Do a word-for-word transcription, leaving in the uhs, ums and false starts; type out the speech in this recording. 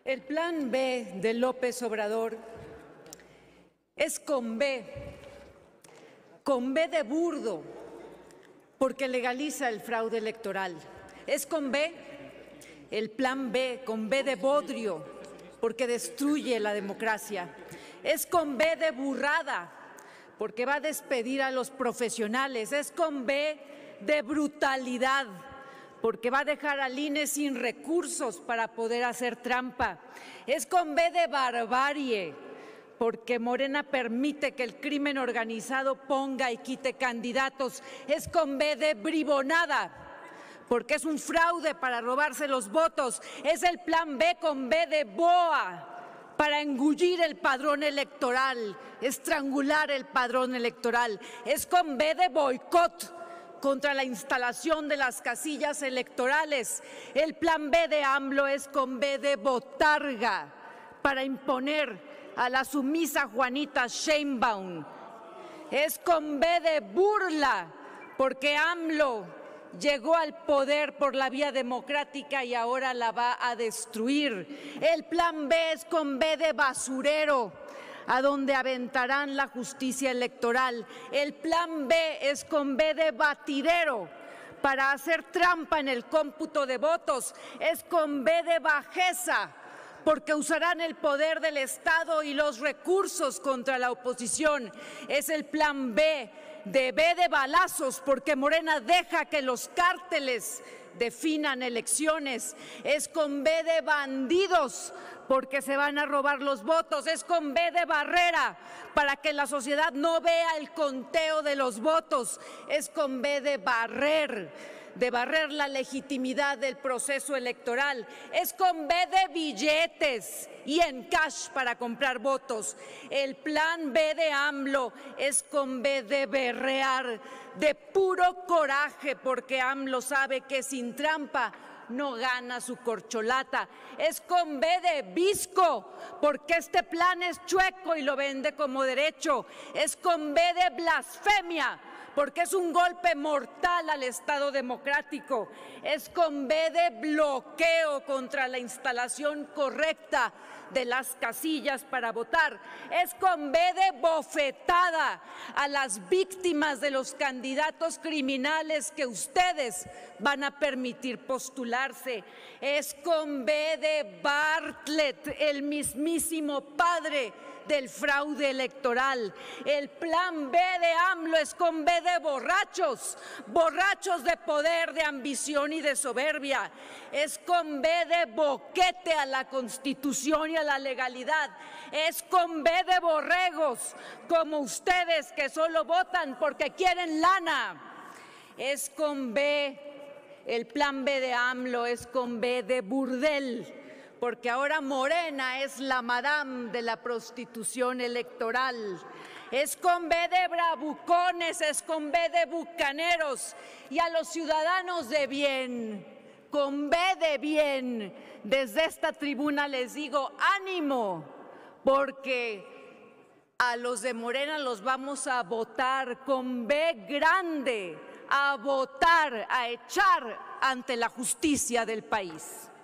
El plan B de López Obrador es con B, con B de burdo, porque legaliza el fraude electoral. Es con B, el plan B, con B de bodrio, porque destruye la democracia. Es con B de burrada, porque va a despedir a los profesionales. Es con B de brutalidad, porque va a dejar al I N E sin recursos para poder hacer trampa. Es con B de barbarie, porque Morena permite que el crimen organizado ponga y quite candidatos. Es con B de bribonada, porque es un fraude para robarse los votos. Es el plan B con B de boa, para engullir el padrón electoral, estrangular el padrón electoral. Es con B de boicot contra la instalación de las casillas electorales. El plan B de AMLO es con B de botarga, para imponer a la sumisa Juanita Sheinbaum. Es con B de burla, porque AMLO llegó al poder por la vía democrática y ahora la va a destruir. El plan B es con B de basurero, a donde aventarán la justicia electoral. El plan B es con B de batidero, para hacer trampa en el cómputo de votos. Es con B de bajeza, porque usarán el poder del Estado y los recursos contra la oposición. Es el plan B de B de balazos, porque Morena deja que los cárteles definan elecciones. Es con B de bandidos, porque se van a robar los votos. Es con B de barrera, para que la sociedad no vea el conteo de los votos. Es con B de barrer, de barrer la legitimidad del proceso electoral. Es con B de billetes y en cash para comprar votos. El plan B de AMLO es con B de berrear, de puro coraje, porque AMLO sabe que sin trampa no gana su corcholata. Es con B de visco, porque este plan es chueco y lo vende como derecho. Es con B de blasfemia, porque es un golpe mortal al Estado democrático. Es con B de bloqueo contra la instalación correcta de las casillas para votar. Es con B de bofetada a las víctimas de los candidatos criminales que ustedes van a permitir postularse. Es con B de Bartlett, el mismísimo padre del fraude electoral. El plan B de AMLO es con B de borrachos, borrachos de poder, de ambición y de soberbia. Es con B de boquete a la Constitución y a la legalidad. Es con B de borregos, como ustedes, que solo votan porque quieren lana. Es con B, el plan B de AMLO es con B de burdel, porque ahora Morena es la madame de la prostitución electoral. Es con B de bravucones, es con B de bucaneros. Y a los ciudadanos de bien, con B de bien, desde esta tribuna les digo ánimo, porque a los de Morena los vamos a votar con B grande, a votar, a echar ante la justicia del país.